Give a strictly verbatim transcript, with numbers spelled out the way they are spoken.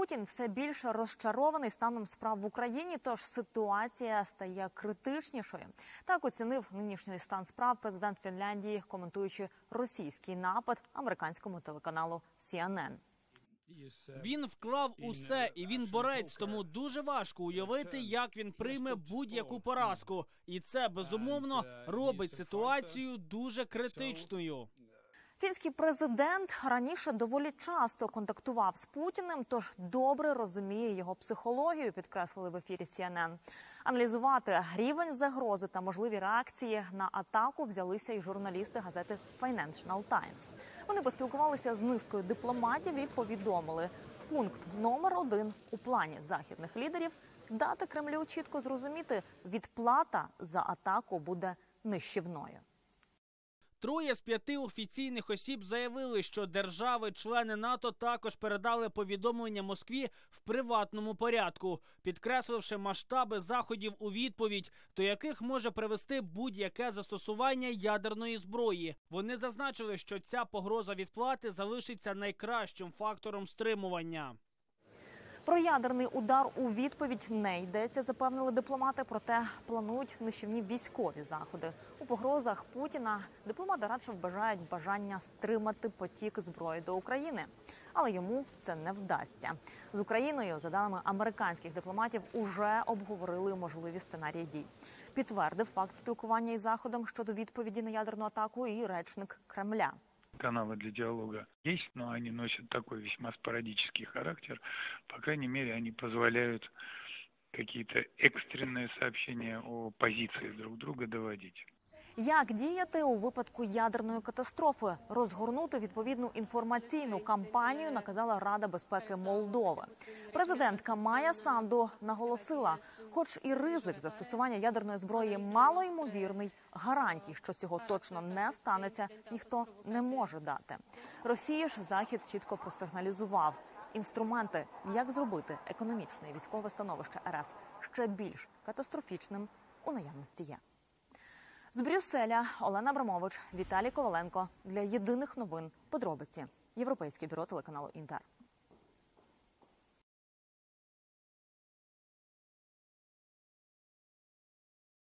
Путін все більше розчарований станом справ в Україні, тож ситуація стає критичнішою. Так оцінив нинішній стан справ президент Фінляндії, коментуючи російський напад американському телеканалу Сі Ен Ен. Він вклав усе, і він борець, тому дуже важко уявити, як він прийме будь-яку поразку. І це, безумовно, робить ситуацію дуже критичною. Фінський президент раніше доволі часто контактував з Путіним, тож добре розуміє його психологію, підкреслили в ефірі Сі Ен Ен. Аналізувати рівень загрози та можливі реакції на атаку взялися і журналісти газети Financial Times. Вони поспілкувалися з низкою дипломатів і повідомили, пункт номер один у плані західних лідерів – дати Кремлю чітко зрозуміти, відплата за атаку буде нищівною. Троє з п'яти офіційних осіб заявили, що держави-члени НАТО також передали повідомлення Москві в приватному порядку, підкресливши масштаби заходів у відповідь, до яких може привести будь-яке застосування ядерної зброї. Вони зазначили, що ця погроза відплати залишиться найкращим фактором стримування. Про ядерний удар у відповідь не йдеться, запевнили дипломати, проте планують нищівні військові заходи. У погрозах Путіна дипломати радше вбажають бажання стримати потік зброї до України. Але йому це не вдасться. З Україною, за даними американських дипломатів, уже обговорили можливі сценарії дій. Підтвердив факт спілкування із Заходом щодо відповіді на ядерну атаку і речник Кремля. Каналы для диалога есть, но они носят такой весьма спорадический характер. По крайней мере, они позволяют какие-то экстренные сообщения о позиции друг друга доводить. Як діяти у випадку ядерної катастрофи? Розгорнути відповідну інформаційну кампанію наказала Рада безпеки Молдови. Президентка Майя Санду наголосила, хоч і ризик застосування ядерної зброї малоймовірний, гарантій, що цього точно не станеться, ніхто не може дати. Росії ж Захід чітко просигналізував. Інструменти, як зробити економічне і військове становище Ер Еф ще більш катастрофічним, у наявності є. З Брюсселя Олена Абрамович, Віталій Коваленко. Для єдиних новин подробиці. Європейське бюро телеканалу Інтер.